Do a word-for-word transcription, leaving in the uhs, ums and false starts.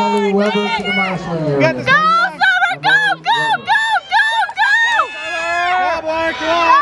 Emily Weber to the marshalling area. Go, Summer! Go, go, go, go, go! Come on, come on!